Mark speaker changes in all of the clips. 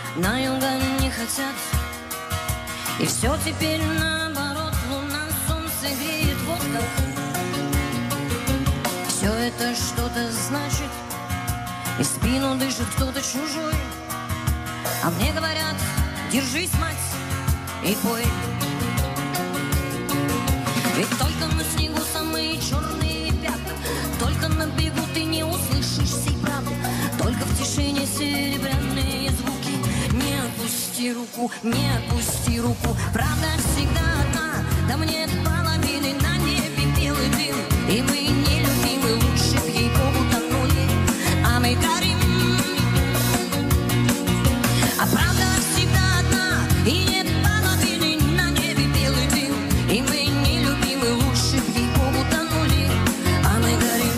Speaker 1: на юга не хотят. И все теперь наоборот, луна солнце греет, вот как. Все это что-то значит, и спину дышит кто-то чужой. А мне говорят, держись, мать, и пой. Ведь только на снегу самые черные пятна, только на бегу ты не услышишь сей правды, только в тишине серебряные звуки. Не отпусти руку, не отпусти руку, правда всегда одна, там нет половины, на небе белый дым, и мы нелюбимы, лучше б ей-богу тонули, а мы горим. А правда всегда одна, и нет половины, на небе белый дым, и мы нелюбимы, лучше б ей-богу тонули, а мы горим.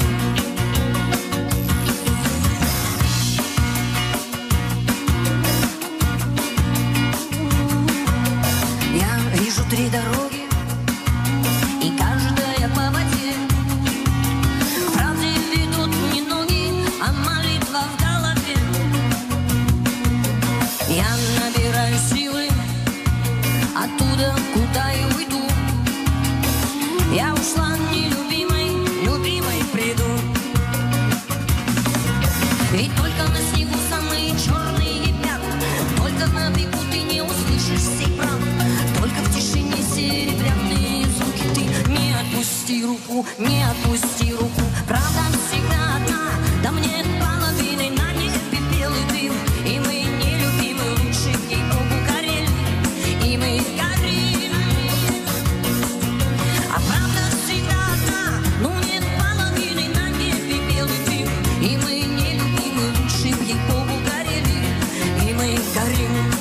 Speaker 1: Я вижу три дороги, и каждая по воде. К правде ведут не ноги, а молитва в голове. Я набираю силы оттуда, куда я уйду. Я ушла нелюбимой, любимой приду. Ведь только на снегу самые черные пятна, только на бегу ты не услышишь сей правды, только в тишине серебряные звуки. Ты не отпусти руку, не отпусти руку, правда всегда одна, там нет половины, на небе белый дым, и мы нелюбимы, лучше б ей-богу горели, и мы горим. А правда всегда одна, ну нет половины, на небе белый дым, и мы нелюбимы, лучше б ей-богу горели, и мы горим.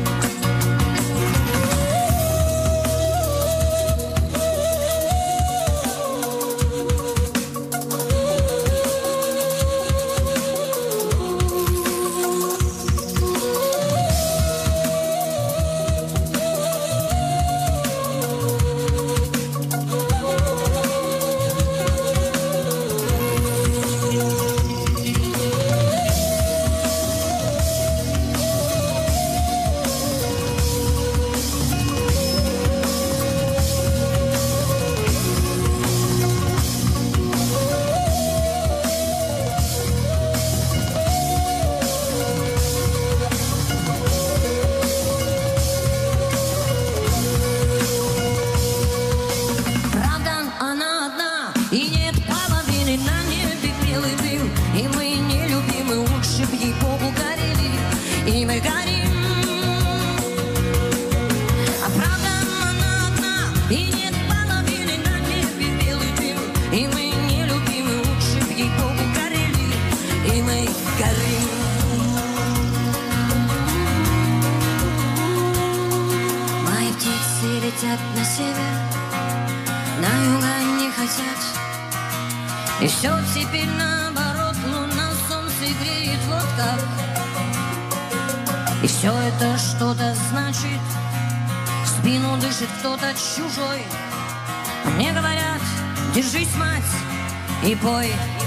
Speaker 1: Летят на север, на юга не хотят. И все теперь наоборот, луна солнце греет, вот как. И все это что-то значит, в спину дышит кто-то чужой. Мне говорят, держись, мать, и пой.